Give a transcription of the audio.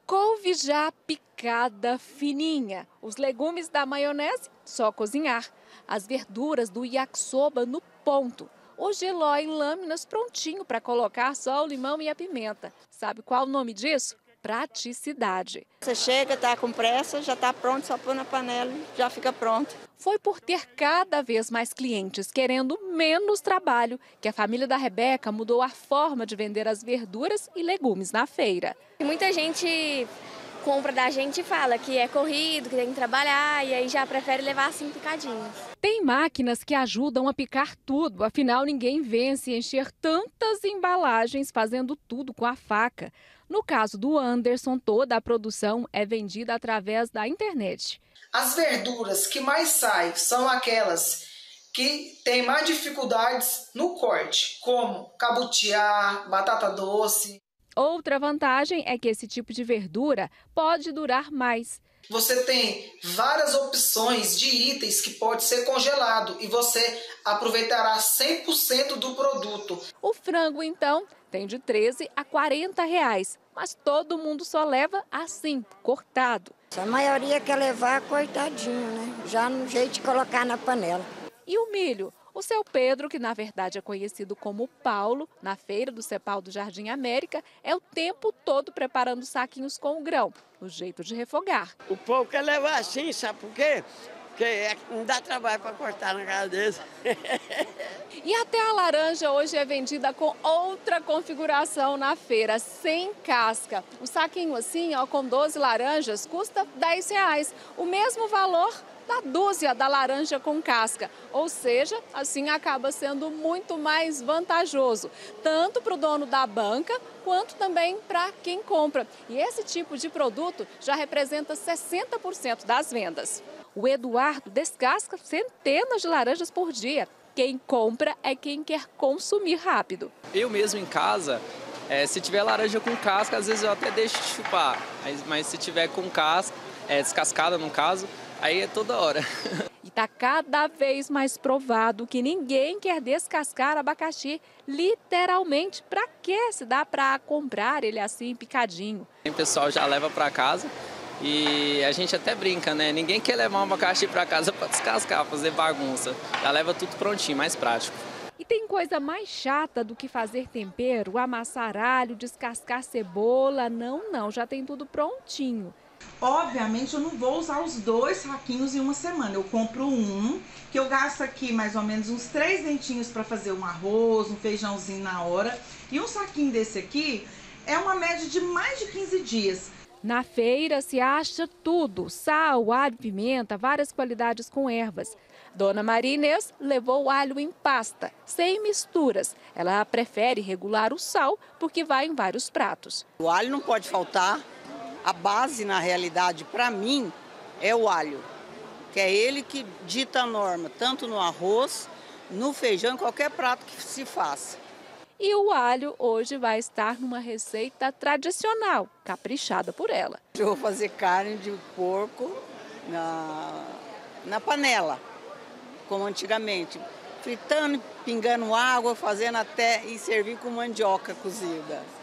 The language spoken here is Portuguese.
Couve já picada fininha. Os legumes da maionese, só cozinhar. As verduras do yakisoba no ponto. O jiló em lâminas prontinho para colocar só o limão e a pimenta. Sabe qual o nome disso? Praticidade. Você chega, tá com pressa, já está pronto, só pôr na panela e já fica pronto. Foi por ter cada vez mais clientes querendo menos trabalho que a família da Rebeca mudou a forma de vender as verduras e legumes na feira. Muita gente compra da gente e fala que é corrido, que tem que trabalhar e aí já prefere levar assim picadinhos. Tem máquinas que ajudam a picar tudo, afinal ninguém vence encher tantas embalagens fazendo tudo com a faca. No caso do Anderson, toda a produção é vendida através da internet. As verduras que mais saem são aquelas que têm mais dificuldades no corte, como cabutiá, batata doce. Outra vantagem é que esse tipo de verdura pode durar mais. Você tem várias opções de itens que pode ser congelado e você aproveitará 100% do produto. O frango, então, tem de R$13 a R$40, mas todo mundo só leva assim, cortado. A maioria quer levar cortadinho, né? Já no jeito de colocar na panela. E o milho? O seu Pedro, que na verdade é conhecido como Paulo, na feira do Cepal do Jardim América, é o tempo todo preparando saquinhos com o grão, no jeito de refogar. O povo quer levar assim, sabe por quê? Porque não dá trabalho para cortar na casa deles. E até a laranja hoje é vendida com outra configuração na feira, sem casca. Um saquinho assim, ó, com 12 laranjas, custa R$10. O mesmo valor da dúzia da laranja com casca. Ou seja, assim acaba sendo muito mais vantajoso, tanto para o dono da banca, quanto também para quem compra. E esse tipo de produto já representa 60% das vendas. O Eduardo descasca centenas de laranjas por dia. Quem compra é quem quer consumir rápido. Eu mesmo em casa, se tiver laranja com casca, às vezes eu até deixo de chupar. Mas se tiver com casca, descascada no caso, aí é toda hora. E está cada vez mais provado que ninguém quer descascar abacaxi, literalmente. Para que se dá para comprar ele assim picadinho? O pessoal já leva para casa e a gente até brinca, né? Ninguém quer levar um abacaxi para casa para descascar, fazer bagunça. Já leva tudo prontinho, mais prático. E tem coisa mais chata do que fazer tempero, amassar alho, descascar cebola? Não, já tem tudo prontinho. Obviamente eu não vou usar os 2 saquinhos em uma semana, eu compro um, que eu gasto aqui mais ou menos uns 3 dentinhos para fazer um arroz, um feijãozinho na hora. E um saquinho desse aqui é uma média de mais de 15 dias. Na feira se acha tudo, sal, alho, pimenta, várias qualidades com ervas. Dona Maria Inês levou o alho em pasta, sem misturas. Ela prefere regular o sal porque vai em vários pratos. O alho não pode faltar. A base, na realidade, para mim, é o alho, que é ele que dita a norma, tanto no arroz, no feijão, em qualquer prato que se faça. E o alho hoje vai estar numa receita tradicional, caprichada por ela. Eu vou fazer carne de porco na panela, como antigamente, fritando, pingando água, fazendo até e servir com mandioca cozida.